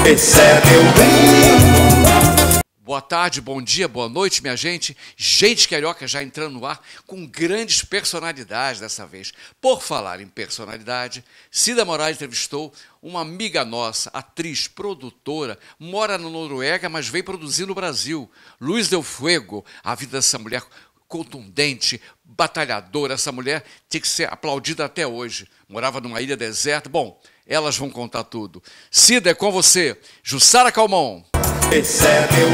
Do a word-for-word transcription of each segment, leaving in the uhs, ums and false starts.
Esse é meu bem. Boa tarde, bom dia, boa noite, minha gente. Gente Carioca já entrando no ar com grandes personalidades dessa vez. Por falar em personalidade, Cida Moraes entrevistou uma amiga nossa, atriz, produtora, mora na Noruega, mas veio produzir no Brasil. Luz del Fuego, a vida dessa mulher contundente, batalhadora. Essa mulher tinha que ser aplaudida até hoje. Morava numa ilha deserta. Bom, elas vão contar tudo. Cida, é com você. Jussara Calmon. Esse é meu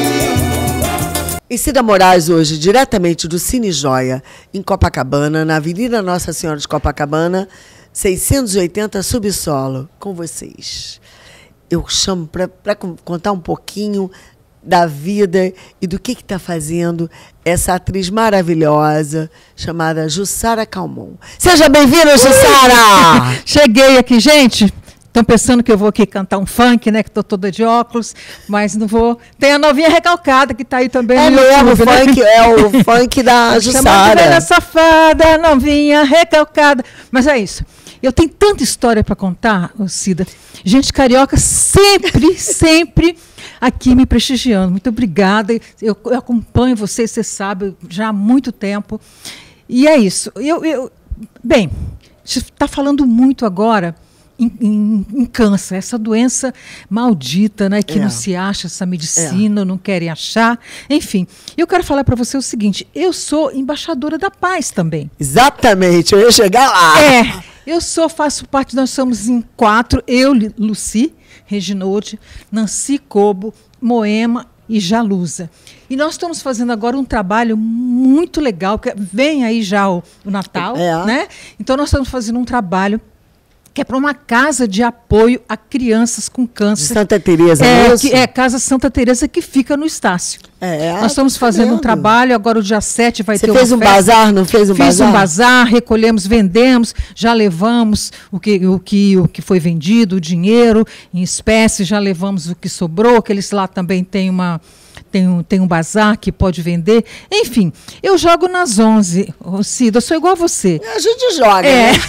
bem. E Cida Moraes hoje, diretamente do Cine Joia, em Copacabana, na Avenida Nossa Senhora de Copacabana, seiscentos e oitenta Subsolo, com vocês. Eu chamo para contar um pouquinho da vida e do que está fazendo essa atriz maravilhosa chamada Jussara Calmon. Seja bem-vinda, Jussara! Cheguei aqui, gente. Estão pensando que eu vou aqui cantar um funk, né? Que estou toda de óculos, mas não vou. Tem a novinha recalcada que está aí também. É no mesmo, YouTube, o funk, né? é o funk da Jussara. Chamada safada, novinha recalcada. Mas é isso. Eu tenho tanta história para contar, Cida. Gente carioca sempre, sempre aqui me prestigiando. Muito obrigada. Eu, eu acompanho vocês, você sabe, já há muito tempo. E é isso. Eu, eu, bem, você está falando muito agora Em, em, em câncer, essa doença maldita, né, que é. não se acha, essa medicina, é. não querem achar, enfim. Eu quero falar para você o seguinte, eu sou embaixadora da paz também. Exatamente, eu ia chegar lá. É, eu sou, faço parte, nós somos em quatro, eu, Lucy, Reginoldi, Nancy Cobo, Moema e Jalusa. E nós estamos fazendo agora um trabalho muito legal, que vem aí já o, o Natal, é. né? Então nós estamos fazendo um trabalho que é para uma casa de apoio a crianças com câncer. Santa Teresa, é, mesmo? Que é Casa Santa Teresa, que fica no Estácio. É, Nós estamos fazendo um trabalho, agora o dia sete vai Você ter uma fez um festa. bazar, não fez um Fiz bazar? um bazar, recolhemos, vendemos, já levamos o que, o, que, o que foi vendido, o dinheiro em espécie, já levamos o que sobrou, aqueles lá também tem uma... Tem um, tem um bazar que pode vender. Enfim, eu jogo nas onze, Cida, eu sou igual a você. A gente joga, é. né?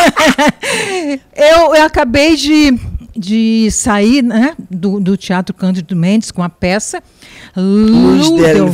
eu, eu acabei de, de sair, né, do, do Teatro Cândido Mendes com a peça Luz del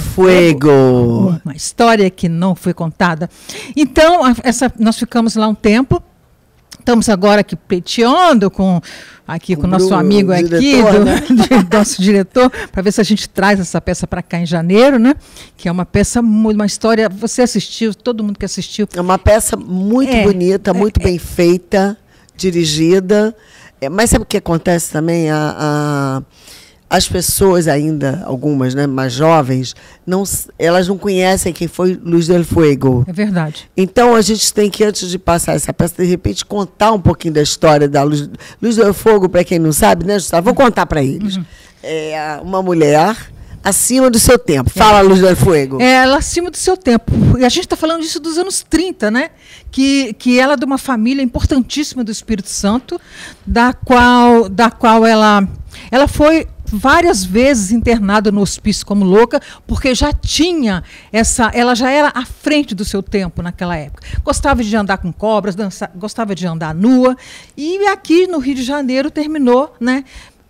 Fuego. Uma história que não foi contada. Então, a, essa, nós ficamos lá um tempo. Estamos agora aqui pleiteando com aqui com o nosso Bruno, amigo aqui, diretor, do, né? do nosso diretor, para ver se a gente traz essa peça para cá em janeiro, né? Que é uma peça, uma história. Você assistiu, todo mundo que assistiu. É uma peça muito é, bonita, muito é, bem feita, dirigida. É, mas sabe o que acontece também? A, a, as pessoas ainda, algumas, né, mais jovens, não, elas não conhecem quem foi Luz del Fuego. É verdade. Então, a gente tem que, antes de passar essa peça, de repente, contar um pouquinho da história da Luz, Luz del Fuego, para quem não sabe, né, Gustavo? Vou contar para eles. Uhum. É uma mulher acima do seu tempo. Fala, é. Luz del Fuego. É, ela acima do seu tempo. E a gente está falando disso dos anos trinta, né? Que, que ela é de uma família importantíssima do Espírito Santo, da qual, da qual ela, ela foi várias vezes internada no hospício como louca, porque já tinha essa, ela já era à frente do seu tempo naquela época. Gostava de andar com cobras, dançar, gostava de andar nua, e aqui no Rio de Janeiro terminou, né?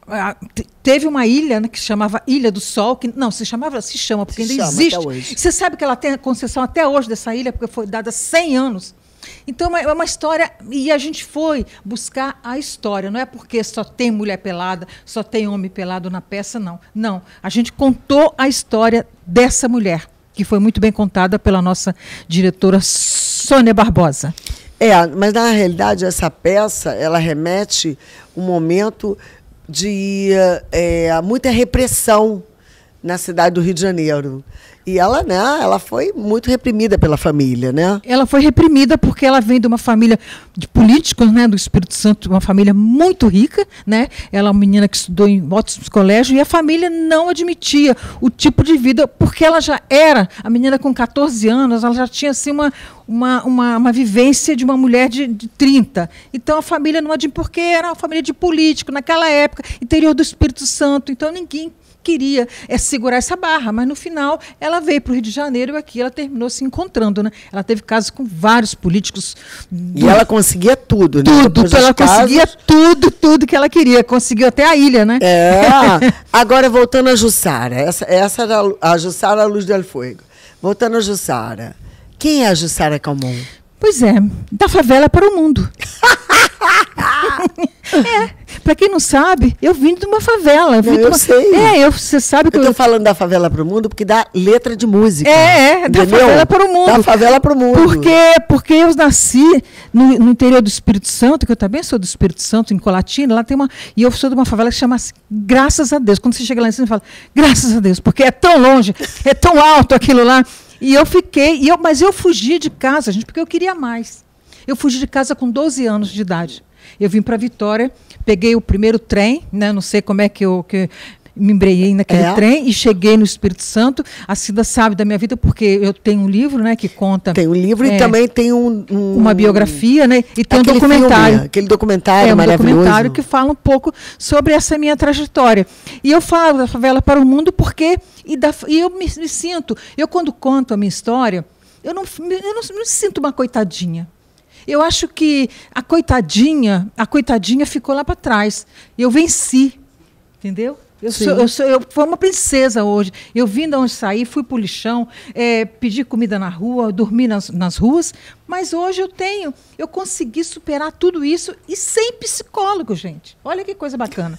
Teve uma ilha, né, que se chamava Ilha do Sol, que não, se chamava, se chama, porque se ainda chama existe. Até hoje. Você sabe que ela tem a concessão até hoje dessa ilha, porque foi dada há cem anos. Então, é uma história, e a gente foi buscar a história, não é porque só tem mulher pelada, só tem homem pelado na peça, não. Não, a gente contou a história dessa mulher, que foi muito bem contada pela nossa diretora Sônia Barbosa. É, mas na realidade essa peça, ela remete um momento de é, muita repressão na cidade do Rio de Janeiro. E ela, né, ela foi muito reprimida pela família, né? Ela foi reprimida porque ela vem de uma família de políticos, né, do Espírito Santo, uma família muito rica, né? Ela é uma menina que estudou em ótimos colégios e a família não admitia o tipo de vida, porque ela já era, a menina com catorze anos, ela já tinha assim uma, uma, uma, uma vivência de uma mulher de, de trinta. Então a família não admitia, porque era uma família de político naquela época, interior do Espírito Santo, então ninguém queria é, segurar essa barra, mas no final ela veio para o Rio de Janeiro e aqui ela terminou se encontrando, né? Ela teve casos com vários políticos. E ela conseguia tudo, né? Tudo, Depois ela dos conseguia casos. tudo, tudo que ela queria. Conseguiu até a ilha, né? É. Agora, voltando a Jussara. Essa, essa era a Jussara Luz del Fuego. Voltando a Jussara. Quem é a Jussara Calmon? Pois é, da favela para o mundo. É, para quem não sabe, eu vim de uma favela. Eu, vim Não, de eu uma... sei. É, eu, você sabe que Eu eu... tô falando da favela pro mundo porque dá letra de música. É, é, da entendeu? favela para o mundo. Da favela pro mundo. Porque, porque eu nasci no, no interior do Espírito Santo, que eu também sou do Espírito Santo, em Colatina, lá tem uma... E eu sou de uma favela que chama assim, Graças a Deus. Quando você chega lá em cima, você fala, graças a Deus, porque é tão longe, é tão alto aquilo lá. E eu fiquei, e eu, mas eu fugi de casa, gente, porque eu queria mais. Eu fugi de casa com doze anos de idade. Eu vim para Vitória, peguei o primeiro trem, né, não sei como é que eu que me embreiei naquele É. trem e cheguei no Espírito Santo. A Cida sabe da minha vida porque eu tenho um livro, né, que conta... Tem um livro é, e também tem um, um- uma biografia, né, e tem um aquele documentário. filme, aquele documentário É um maravilhoso. documentário que fala um pouco sobre essa minha trajetória. E eu falo da favela para o mundo porque... E, da, e eu me, me sinto... Eu, quando conto a minha história, eu não, eu não, não sinto uma coitadinha. Eu acho que a coitadinha, a coitadinha ficou lá para trás. Eu venci, entendeu? Eu Sim. sou, eu sou, eu fui uma princesa hoje. Eu vim de onde saí, fui para o lixão, é, pedi comida na rua, dormi nas, nas ruas, mas hoje eu tenho, eu consegui superar tudo isso e sem psicólogo, gente. Olha que coisa bacana.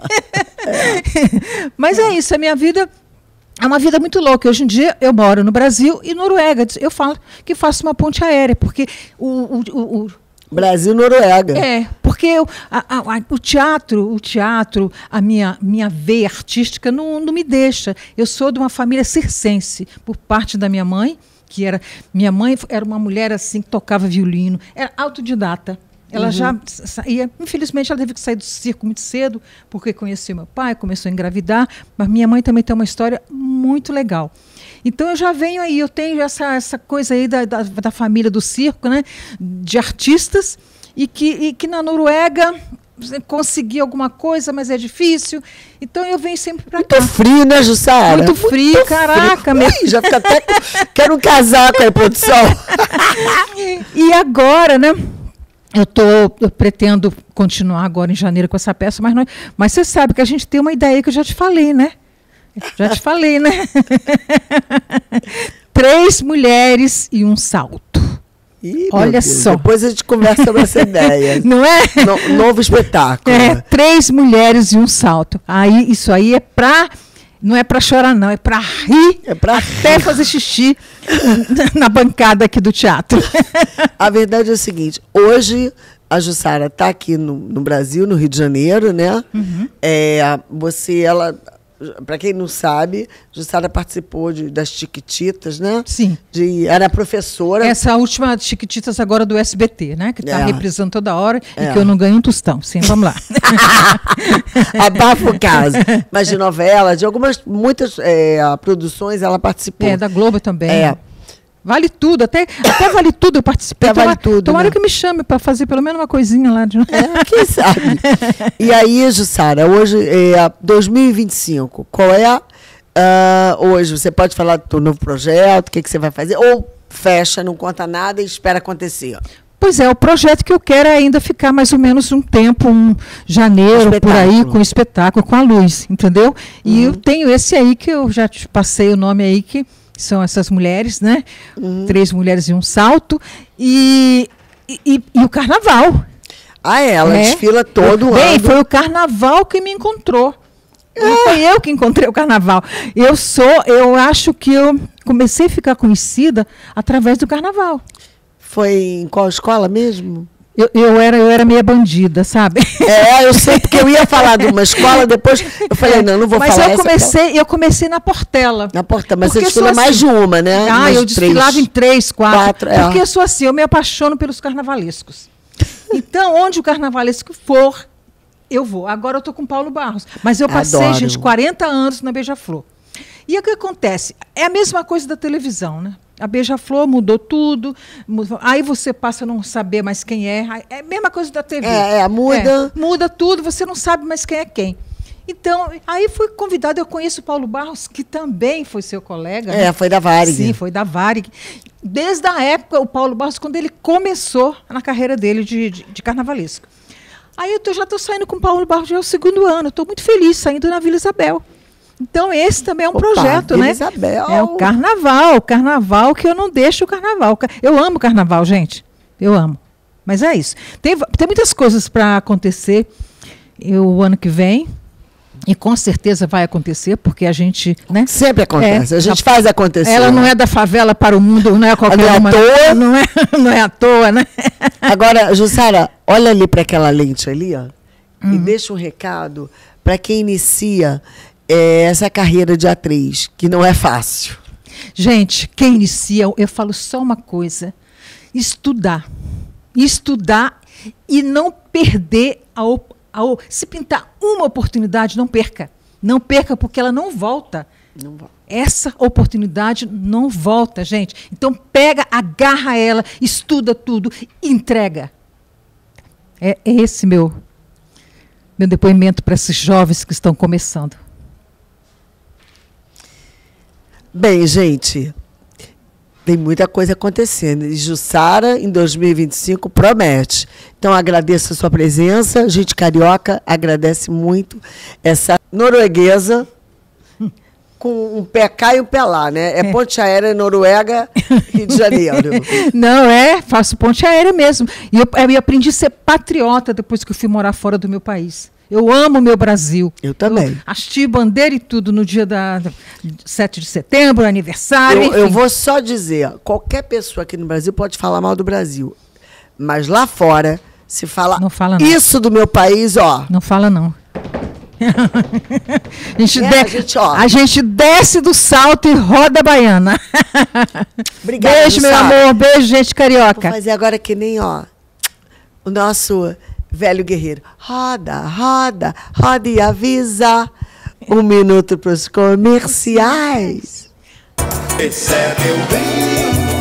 Mas é isso, a minha vida é uma vida muito louca. Hoje em dia eu moro no Brasil e Noruega. Eu falo que faço uma ponte aérea, porque o, o, o, o Brasil, Noruega. é, porque eu, a, a, a, o teatro, o teatro, a minha, minha veia artística não, não me deixa. Eu sou de uma família circense, por parte da minha mãe, que era... Minha mãe era uma mulher assim, que tocava violino, era autodidata. Ela Uhum. já saía... Infelizmente, ela teve que sair do circo muito cedo, porque conheceu meu pai, começou a engravidar, mas minha mãe também tem uma história muito legal. Então, eu já venho aí, eu tenho essa, essa coisa aí da, da, da família do circo, né, de artistas, e que, e que na Noruega consegui alguma coisa, mas é difícil. Então, eu venho sempre para cá. Muito frio, né, Jussara? Muito frio, caraca. Meu... Ui, já fica até... Quero um casaco aí, produção. E agora, né? Eu, tô, eu pretendo continuar agora em janeiro com essa peça, mas, não, mas você sabe que a gente tem uma ideia que eu já te falei, né? Já te falei, né? Três mulheres e um salto. Ih, meu Olha Deus, só. Depois a gente conversa sobre essa ideia. Não é? No- novo espetáculo. É, três mulheres e um salto. Aí, isso aí é pra... Não é para chorar, não. É para rir É pra até fazer xixi na bancada aqui do teatro. A verdade é o seguinte, hoje a Jussara está aqui no, no Brasil, no Rio de Janeiro, né? Uhum. É, você, ela, para quem não sabe, Jussara participou de, das Chiquititas, né? Sim. De, era professora. Essa última Chiquititas agora do S B T, né? Que está É. reprisando toda hora É. e que eu não ganho um tostão. Sim, vamos lá. Abafa o caso. Mas de novela, de algumas, muitas é, produções ela participou. É, da Globo também. É. Vale tudo, até, até vale tudo eu participei. Até vale Tomara- tudo, Tomara né? que me chame para fazer pelo menos uma coisinha lá. De... É, quem sabe? E aí, Jussara, hoje é dois mil e vinte e cinco. Qual é a, ah, hoje? Você pode falar do teu novo projeto, o que, que você vai fazer? Ou fecha, não conta nada e espera acontecer? Pois é, o projeto que eu quero é ainda ficar mais ou menos um tempo, um janeiro, por aí, Espetáculo. com o espetáculo, com a luz, entendeu? E eu tenho esse aí que eu já te passei o nome aí, que são essas mulheres, né? Três mulheres e um salto. E, e, e- e o carnaval. Ah, é, ela É. desfila todo Bem, ano. foi o carnaval que me encontrou. Não fui eu que encontrei o carnaval. Eu sou, eu acho que eu comecei a ficar conhecida através do carnaval. Foi em qual escola mesmo? Eu, eu, era, eu era meia bandida, sabe? É, eu sei, porque eu ia falar de uma escola, depois eu falei, não, não vou mas falar eu essa, comecei, eu comecei na Portela. Na porta, mas Porque você desfila eu sou mais assim. de uma, né? Ah, Mais eu de três. desfilava em três, quatro. Quatro, é. Porque eu sou assim, eu me apaixono pelos carnavalescos. Então, onde o carnavalesco for, eu vou. Agora eu estou com Paulo Barros. Mas eu passei, Adoro. gente, quarenta anos na Beija-Flor. E o que acontece? É a mesma coisa da televisão, né? A Beija-Flor mudou tudo. Mudou, aí você passa a não saber mais quem é. aí É a mesma coisa da T V. É, é, muda. É, muda tudo, você não sabe mais quem é quem. Então, aí fui convidada, eu conheço o Paulo Barros, que também foi seu colega. É, né? foi da Varig. Sim, foi da Varig. Desde a época, o Paulo Barros, quando ele começou na carreira dele de, de, de carnavalesco. Aí eu tô, já estou saindo com o Paulo Barros, já é o segundo ano, estou muito feliz, saindo na Vila Isabel. Então, esse também é um Opa, projeto, Vila né? Isabel. É o carnaval, o carnaval que eu não deixo o carnaval. Eu amo carnaval, gente. Eu amo. Mas é isso. Tem, tem muitas coisas para acontecer eu, o ano que vem. E com certeza vai acontecer, porque a gente... Né? Sempre acontece. É, a gente faz acontecer. Ela não é da favela para o mundo, não é qualquer não é uma. à toa. Não é, não é à toa, né? Agora, Jussara, olha ali para aquela lente ali, ó, hum. e deixa um recado para quem inicia é, essa carreira de atriz, que não é fácil. Gente, quem inicia, eu falo só uma coisa: estudar. Estudar e não perder a oportunidade. Se pintar uma oportunidade, não perca. Não perca, porque ela não volta. Não volta. Essa oportunidade não volta, gente. Então, pega, agarra ela, estuda tudo e entrega. É, é esse meu, meu depoimento para esses jovens que estão começando. Bem, gente, tem muita coisa acontecendo. E Jussara, em dois mil e vinte e cinco, promete. Então, agradeço a sua presença. Gente carioca agradece muito essa norueguesa com um pé cá e um pé lá, né? É, é. Ponte Aérea, Noruega, Rio de Janeiro. Não, é, faço ponte aérea mesmo. E eu, eu aprendi a ser patriota depois que eu fui morar fora do meu país. Eu amo o meu Brasil. Eu também. Eu hasti bandeira e tudo no dia da sete de setembro, aniversário. Eu, eu vou só dizer, qualquer pessoa aqui no Brasil pode falar mal do Brasil. Mas lá fora, se fala, não fala não. Isso do meu país, ó. Não fala não. a, gente é, de... a, gente, ó. a gente desce do salto e roda a baiana. Obrigada, beijo, meu amor. Beijo, gente carioca. Vou fazer agora que nem, ó, o nosso velho guerreiro. Roda, roda, roda e avisa. Um minuto para os comerciais. Esse é meu bem.